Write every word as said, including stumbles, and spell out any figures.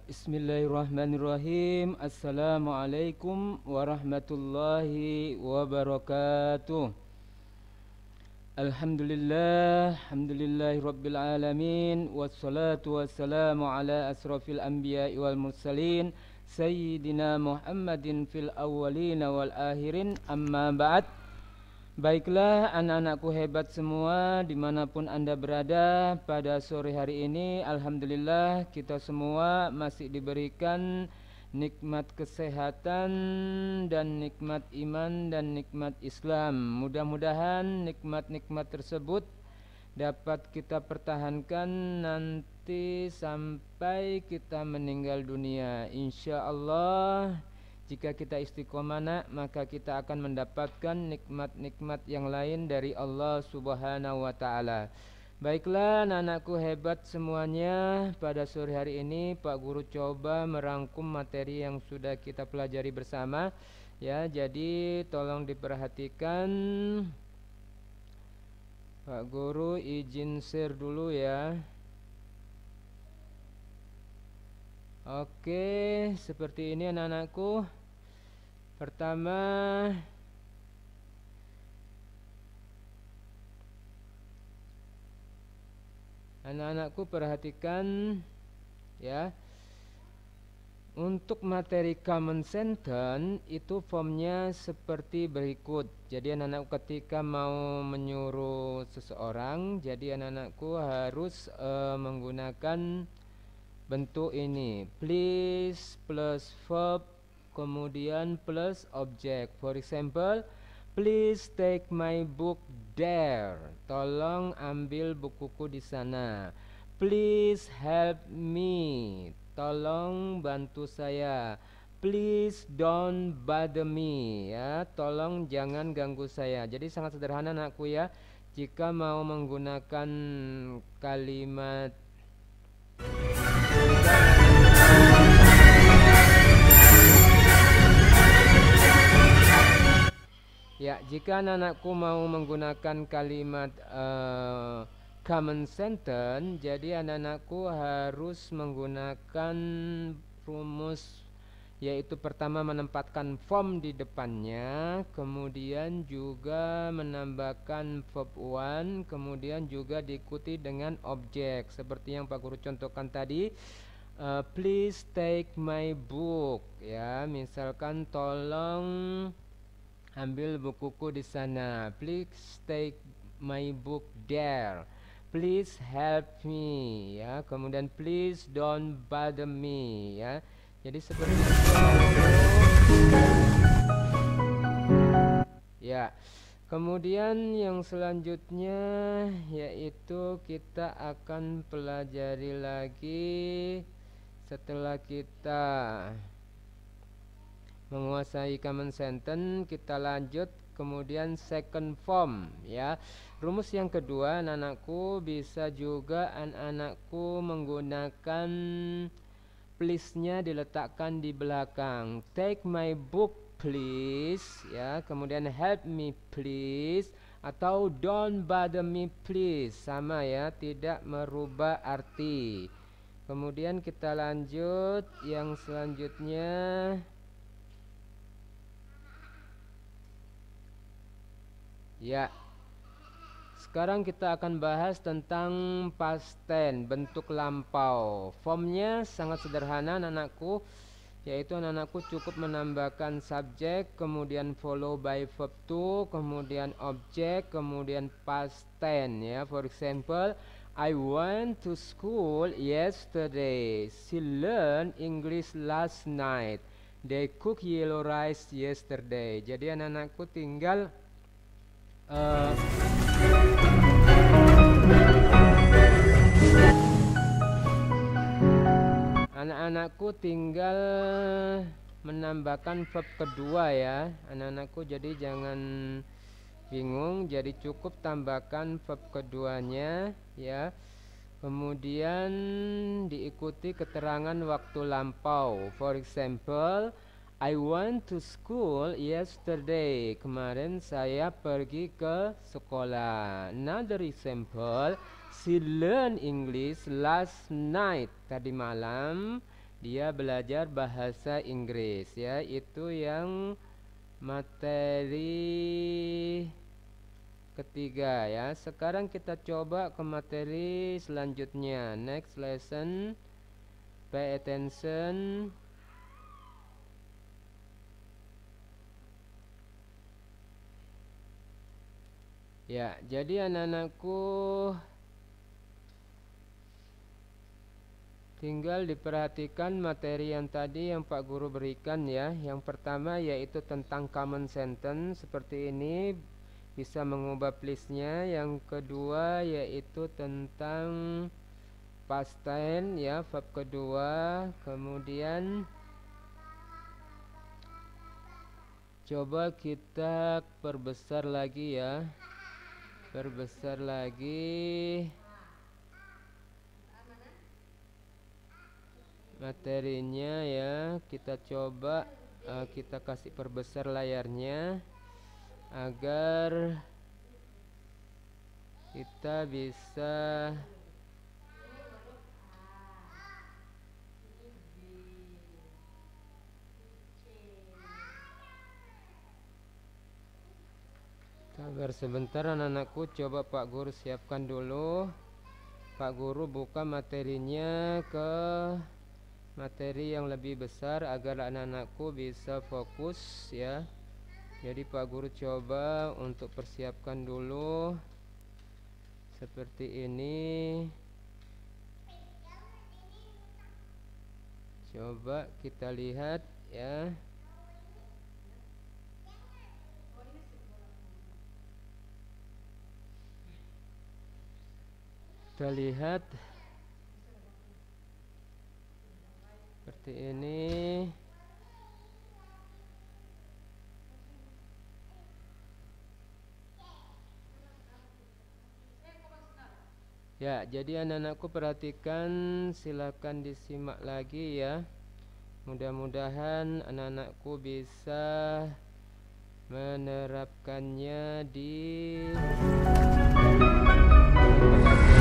Bismillahirrahmanirrahim. Assalamualaikum warahmatullahi wabarakatuh. Alhamdulillah, alhamdulillahi rabbil alamin, wassalatu wassalamu ala asrafil anbiya'i wal mursalin, sayyidina Muhammadin fil awwalin wal akhirin, amma ba'd. Baiklah anak-anakku hebat semua dimanapun anda berada, pada sore hari ini alhamdulillah kita semua masih diberikan nikmat kesehatan dan nikmat iman dan nikmat Islam. Mudah-mudahan nikmat-nikmat tersebut dapat kita pertahankan nanti sampai kita meninggal dunia, insya Allah. Jika kita istiqomah, maka kita akan mendapatkan nikmat-nikmat yang lain dari Allah Subhanahu wa ta'ala. Baiklah anak-anakku hebat semuanya, pada sore hari ini Pak Guru coba merangkum materi yang sudah kita pelajari bersama ya. Jadi tolong diperhatikan. Pak Guru izin share dulu ya. Oke, seperti ini anak-anakku. Pertama, anak-anakku perhatikan ya. Untuk materi common sentence itu formnya seperti berikut. Jadi anak-anakku ketika mau menyuruh seseorang, jadi anak-anakku harus uh, menggunakan bentuk ini, please plus verb kemudian plus object. For example, please take my book there. Tolong ambil bukuku di sana. Please help me. Tolong bantu saya. Please don't bother me ya. Tolong jangan ganggu saya. Jadi sangat sederhana anakku ya. Jika mau menggunakan kalimat ya, jika anak-anakku mau menggunakan kalimat uh, common sentence, jadi anak-anakku harus menggunakan rumus, yaitu pertama menempatkan form di depannya, kemudian juga menambahkan verb one, kemudian juga diikuti dengan objek seperti yang Pak Guru contohkan tadi. uh, Please take my book ya, misalkan tolong ambil bukuku di sana. Please take my book there. Please help me ya. Kemudian please don't bother me ya. Jadi seperti itu ya. Kemudian yang selanjutnya yaitu kita akan pelajari lagi setelah kita menguasai common sentence, kita lanjut kemudian second form ya. Rumus yang kedua anak-anakku bisa juga anak-anakku menggunakan please-nya diletakkan di belakang. Take my book please ya, kemudian help me please, atau don't bother me please, sama ya, tidak merubah arti. Kemudian kita lanjut yang selanjutnya. Ya, sekarang kita akan bahas tentang past tense, bentuk lampau. Formnya sangat sederhana anak-anakku, yaitu anak-anakku cukup menambahkan subjek, kemudian follow by verb to, kemudian objek, kemudian past tense ya. For example, I went to school yesterday. She learned English last night. They cook yellow rice yesterday. Jadi anak-anakku tinggal Uh, anak-anakku tinggal menambahkan verb kedua ya anak-anakku, jadi jangan bingung, jadi cukup tambahkan verb keduanya ya. Kemudian diikuti keterangan waktu lampau. For example, I went to school yesterday. Kemarin saya pergi ke sekolah. Another example, she learned English last night. Tadi malam dia belajar bahasa Inggris ya. Itu yang materi ketiga ya. Sekarang kita coba ke materi selanjutnya. Next lesson, pay attention. Ya, jadi anak-anakku tinggal diperhatikan materi yang tadi yang Pak Guru berikan ya. Yang pertama yaitu tentang common sentence seperti ini, bisa mengubah please-nya. Yang kedua yaitu tentang past tense ya, verb kedua. Kemudian coba kita perbesar lagi ya. Perbesar lagi materinya ya. Kita coba uh, kita kasih perbesar layarnya agar kita bisa sabar sebentar anak-anakku. Coba Pak Guru siapkan dulu. Pak Guru buka materinya ke materi yang lebih besar agar anak-anakku bisa fokus ya. Jadi Pak Guru coba untuk persiapkan dulu seperti ini. Coba kita lihat ya. Kita lihat seperti ini. Ya, jadi anak-anakku perhatikan, silakan disimak lagi ya. Mudah-mudahan anak-anakku bisa menerapkannya di